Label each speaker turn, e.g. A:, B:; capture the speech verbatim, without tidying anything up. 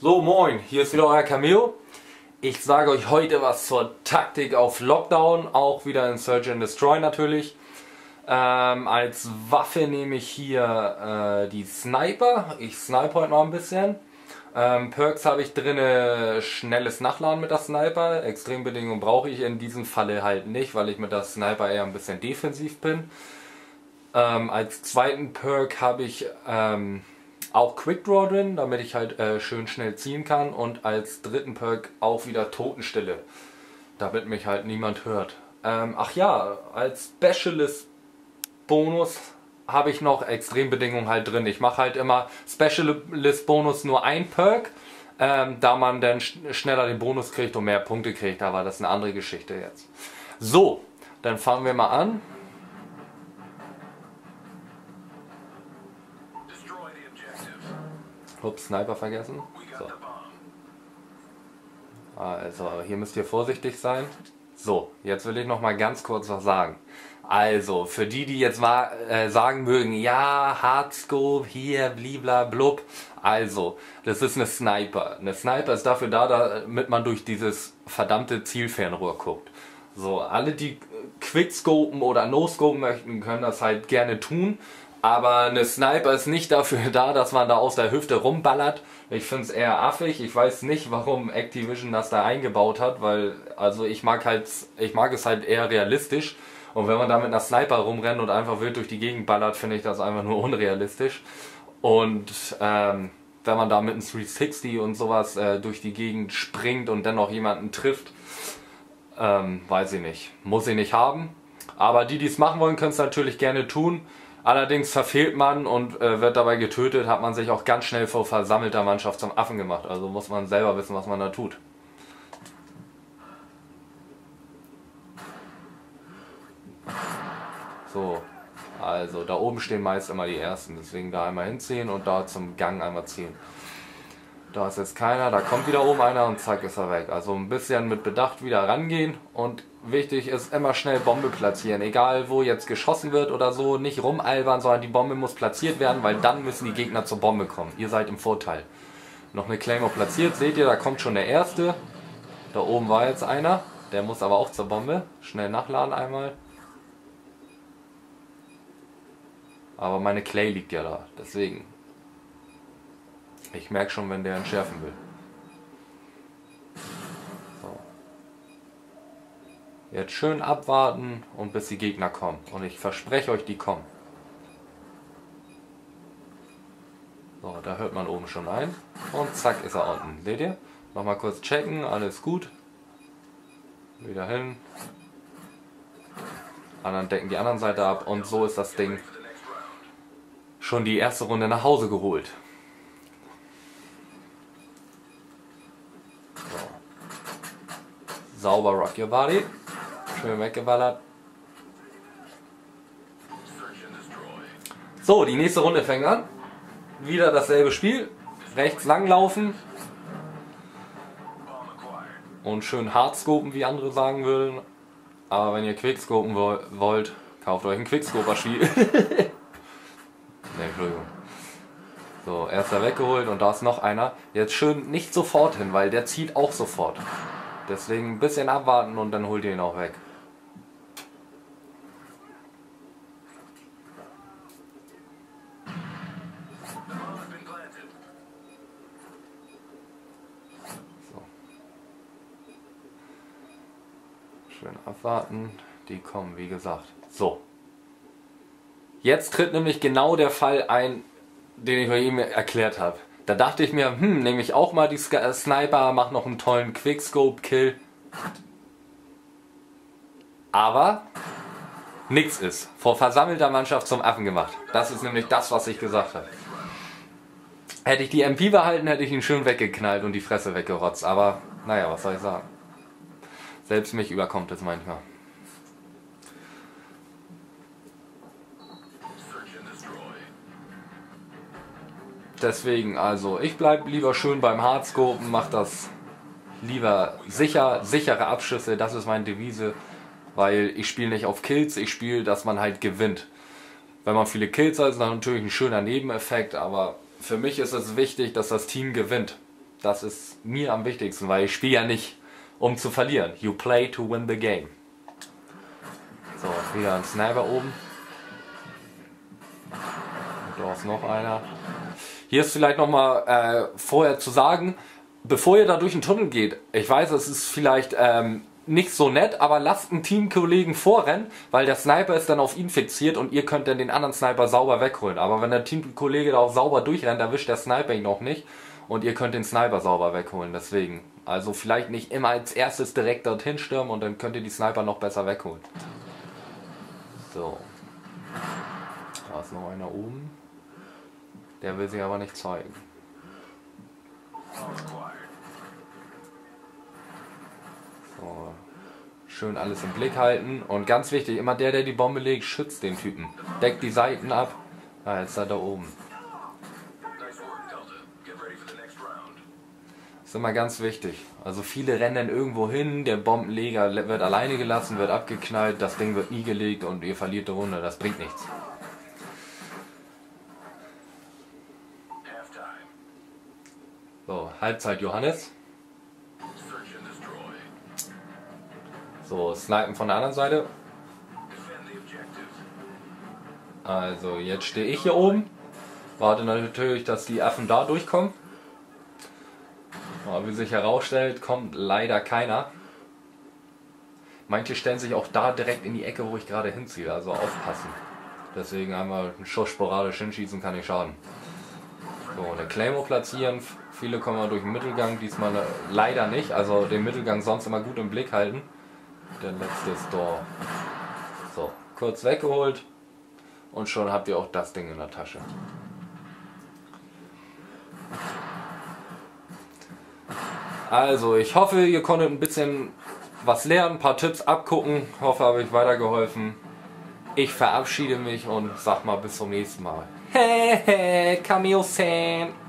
A: So, moin, hier ist wieder euer Cameo. Ich sage euch heute was zur Taktik auf Lockdown, auch wieder in Search and Destroy natürlich. Ähm, als Waffe nehme ich hier äh, die Sniper. Ich snipe heute noch ein bisschen. Ähm, Perks habe ich drin, schnelles Nachladen mit der Sniper. Extrembedingungen brauche ich in diesem Falle halt nicht, weil ich mit der Sniper eher ein bisschen defensiv bin. Ähm, als zweiten Perk habe ich ähm, auch Quick Draw drin, damit ich halt äh, schön schnell ziehen kann. Und als dritten Perk auch wieder Totenstille, damit mich halt niemand hört. Ähm, ach ja, als Specialist Bonus habe ich noch Extrembedingungen halt drin. Ich mache halt immer Specialist Bonus nur ein Perk, ähm, da man dann sch schneller den Bonus kriegt und mehr Punkte kriegt. Aber das ist eine andere Geschichte jetzt. So, dann fangen wir mal an. Ups, Sniper vergessen. So. Also, hier müsst ihr vorsichtig sein. So, jetzt will ich noch mal ganz kurz was sagen. Also, für die, die jetzt mal äh, sagen mögen, ja, Hardscope, hier, blibla, blub. Also, das ist eine Sniper. Eine Sniper ist dafür da, damit man durch dieses verdammte Zielfernrohr guckt. So, alle, die Quickscopen oder No-Scopen möchten, können das halt gerne tun. Aber eine Sniper ist nicht dafür da, dass man da aus der Hüfte rumballert. Ich finde es eher affig. Ich weiß nicht, warum Activision das da eingebaut hat, weil also ich mag halt, ich mag es halt eher realistisch. Und wenn man da mit einer Sniper rumrennt und einfach wild durch die Gegend ballert, finde ich das einfach nur unrealistisch. Und ähm, wenn man da mit einem dreihundertsechzig und sowas äh, durch die Gegend springt und dennoch jemanden trifft, ähm, weiß ich nicht. Muss ich nicht haben. Aber die, die es machen wollen, können es natürlich gerne tun. Allerdings verfehlt man und äh, wird dabei getötet, hat man sich auch ganz schnell vor versammelter Mannschaft zum Affen gemacht. Also muss man selber wissen, was man da tut. So, also da oben stehen meist immer die Ersten, deswegen da einmal hinziehen und da zum Gang einmal ziehen. Da ist jetzt keiner, da kommt wieder oben einer und zack ist er weg. Also ein bisschen mit Bedacht wieder rangehen und wichtig ist immer schnell Bombe platzieren. Egal wo jetzt geschossen wird oder so, nicht rumalbern, sondern die Bombe muss platziert werden, weil dann müssen die Gegner zur Bombe kommen. Ihr seid im Vorteil. Noch eine Claymore platziert, seht ihr, da kommt schon der Erste. Da oben war jetzt einer, der muss aber auch zur Bombe. Schnell nachladen einmal. Aber meine Clay liegt ja da, deswegen. Ich merke schon, wenn der entschärfen will. So. Jetzt schön abwarten und bis die Gegner kommen. Und ich verspreche euch, die kommen. So, da hört man oben schon ein. Und zack ist er unten. Seht ihr? Nochmal kurz checken, alles gut. Wieder hin. Anderen decken die anderen Seite ab. Und so ist das Ding schon die erste Runde nach Hause geholt. Sauber Rock Your Body. Schön weggeballert. So, die nächste Runde fängt an. Wieder dasselbe Spiel. Rechts langlaufen. Und schön hardscopen, wie andere sagen würden. Aber wenn ihr quickscopen wollt, kauft euch ein Quickscoper-Spiel. Ne, Entschuldigung. So, erster weggeholt und da ist noch einer. Jetzt schön nicht sofort hin, weil der zieht auch sofort. Deswegen ein bisschen abwarten und dann holt ihr ihn auch weg. So. Schön abwarten. Die kommen, wie gesagt. So. Jetzt tritt nämlich genau der Fall ein, den ich euch eben erklärt habe. Da dachte ich mir, hm, nehme ich auch mal die Sniper, mach noch einen tollen Quickscope-Kill. Aber nix ist. Vor versammelter Mannschaft zum Affen gemacht. Das ist nämlich das, was ich gesagt habe. Hätte ich die M P behalten, hätte ich ihn schön weggeknallt und die Fresse weggerotzt. Aber naja, was soll ich sagen. Selbst mich überkommt es manchmal. Deswegen, also ich bleibe lieber schön beim Hardscopen, mache das lieber sicher, sichere Abschüsse, das ist meine Devise, weil ich spiele nicht auf Kills, ich spiele, dass man halt gewinnt. Wenn man viele Kills hat, ist das natürlich ein schöner Nebeneffekt, aber für mich ist es wichtig, dass das Team gewinnt. Das ist mir am wichtigsten, weil ich spiele ja nicht, um zu verlieren. You play to win the game. So, wieder ein Sniper oben. Und da ist noch einer. Hier ist vielleicht nochmal äh, vorher zu sagen, bevor ihr da durch den Tunnel geht, ich weiß, es ist vielleicht ähm, nicht so nett, aber lasst einen Teamkollegen vorrennen, weil der Sniper ist dann auf ihn fixiert und ihr könnt dann den anderen Sniper sauber wegholen. Aber wenn der Teamkollege da auch sauber durchrennt, erwischt der Sniper ihn auch nicht und ihr könnt den Sniper sauber wegholen. Deswegen, also vielleicht nicht immer als erstes direkt dorthin stürmen und dann könnt ihr die Sniper noch besser wegholen. So. Da ist noch einer oben. Der will sich aber nicht zeigen. So. Schön alles im Blick halten. Und ganz wichtig, immer der, der die Bombe legt, schützt den Typen. Deckt die Seiten ab. Ah, jetzt ist er da oben. Das ist immer ganz wichtig. Also viele rennen dann irgendwo hin, der Bombenleger wird alleine gelassen, wird abgeknallt, das Ding wird nie gelegt und ihr verliert die Runde. Das bringt nichts. So, Halbzeit Johannes. So, snipen von der anderen Seite. Also, jetzt stehe ich hier oben. Warte natürlich, dass die Affen da durchkommen. Aber wie sich herausstellt, kommt leider keiner. Manche stellen sich auch da direkt in die Ecke, wo ich gerade hinziehe. Also aufpassen. Deswegen einmal einen Schuss sporadisch hinschießen, kann nicht schaden. So, eine Claymore platzieren. Viele kommen mal durch den Mittelgang, diesmal leider nicht. Also den Mittelgang sonst immer gut im Blick halten. Der letzte ist da. So, kurz weggeholt. Und schon habt ihr auch das Ding in der Tasche. Also, ich hoffe, ihr konntet ein bisschen was lernen, ein paar Tipps abgucken. Ich hoffe, habe ich weitergeholfen. Ich verabschiede mich und sag mal bis zum nächsten Mal. Hey, hey, Cameo Sam.